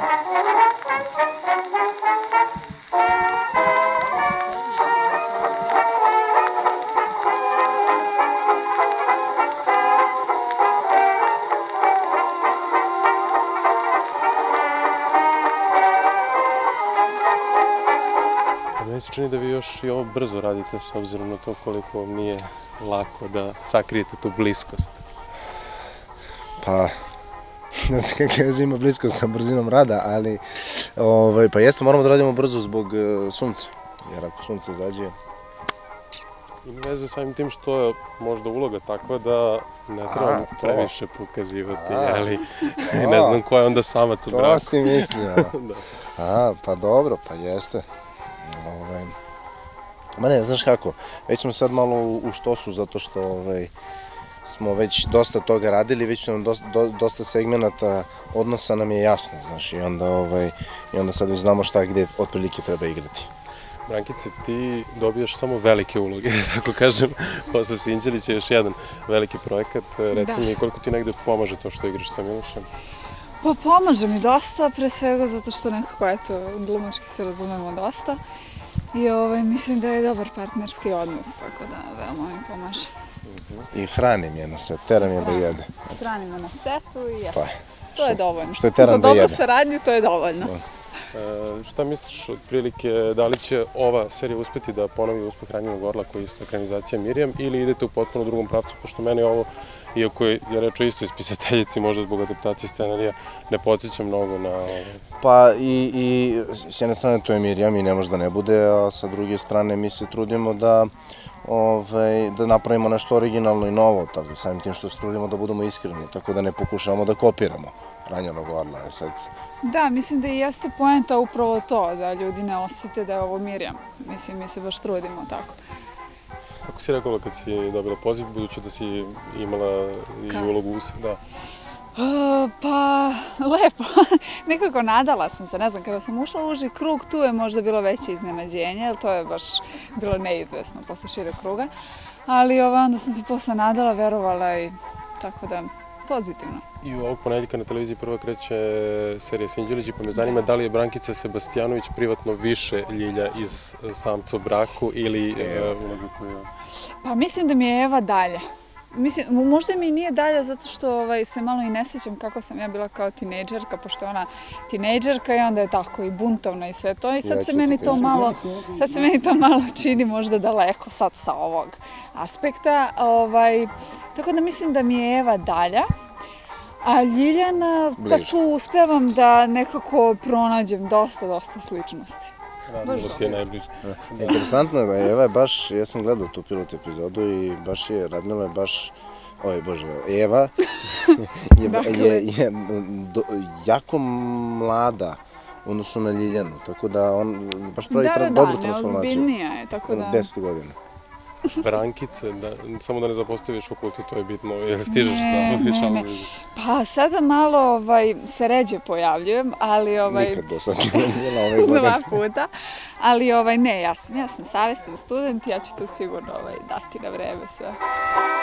Meni se čini da vi još i ovo brzo radite s obzirom na to koliko vam nije lako da sakrijete tu bliskost. Pa, ne znam kakve veze ima bliskost sa brzinom rada, ali pa jeste, moramo da radimo brzo zbog sunca, jer ako sunce izađe... Ima veze samim tim što je možda uloga takva da ne trebamo previše pokazivati, ali ne znam ko je onda samac u braku. To si mislio. Pa dobro, pa jeste. Ma ne, znaš kako, već smo sad malo u štosu zato što smo već dosta toga radili, već nam dosta segmenata odnosa nam je jasno, znaš, i onda sad već znamo šta gde otprilike treba igrati. Brankice, ti dobijaš samo velike uloge, tako kažem, posle Sinđelića još jedan veliki projekat. Reci mi koliko ti negde pomaže to što igraš sa Milošem? Pa pomaže mi dosta, pre svega zato što nekako, eto, glumački se razumemo dosta. I mislim da je dobar partnerski odnos, tako da veoma mi pomaže. I hranim je na setu, teram je da jede. Hranim je na setu i eto, to je dovoljno. Što je teram da jede. Za dobru saradnju to je dovoljno. Šta misliš otprilike, da li će ova serija uspeti da ponovi uspeh Ranjenog orla koji je isto ekranizacija Mirjam ili idete u potpuno drugom pravcu, pošto meni ovo, iako je reč o istoj spisateljici, možda zbog adaptacije scenarija, ne podsjeća mnogo na ovo? Pa i s jedne strane to je Mirjam i ne može da ne bude, a sa druge strane mi se trudimo da napravimo nešto originalno i novo, tako samim tim što se trudimo da budemo iskreni, tako da ne pokušavamo da kopiramo Ranjenog orla. Da, mislim da i jeste poenta upravo to, da ljudi ne osete da je ovo Mirjam. Mislim, mi se baš trudimo tako. Kako si rekovala kad si dobila poziv, budući da si imala i ulogu da? Pa, lepo. Nekako nadala sam se, ne znam, kada sam ušla u uži krug, tu je možda bilo veće iznenađenje, jer to je baš bilo neizvesno posle šireg kruga. Ali onda sam se posle nadala, verovala i tako da, pozitivno. I ovog ponedjeljka na televiziji prva kreće serija Sinđelići, pa me zanima da li je Brankica Sebastijanović privatno više ljilja iz Samca u braku ili ulogu koju... Pa mislim da mi je Eva dalje. Mislim, možda mi nije dalje zato što se malo i ne sjećam kako sam ja bila kao tinejdžerka, pošto je ona tinejdžerka i onda je tako i buntovna i sve to. I sad se meni to malo čini možda daleko sad sa ovog aspekta. Tako da mislim da mi je Eva dalja. A Ljiljana, pa tu uspevam da nekako pronađem dosta sličnosti. Radmila ti je najbliže. Interesantno je da Eva je baš, ja sam gledao tu pilot epizodu i baš je, Radmila je baš, Eva je jako mlada u odnosu na Ljiljanu, tako da on baš pravi dobru transformaciju. Da, neozbiljnija je, tako da... 10 godina. Brankice, samo da ne zapostaviš fakultet, to je bitno, jer stižeš tamo? Ne. Pa sada malo se ređe pojavljujem, ali... Nikad do sad nije bila ove godine. 2 puta, ali ne, ja sam savestan student, ja ću to sigurno dati na vreme sve.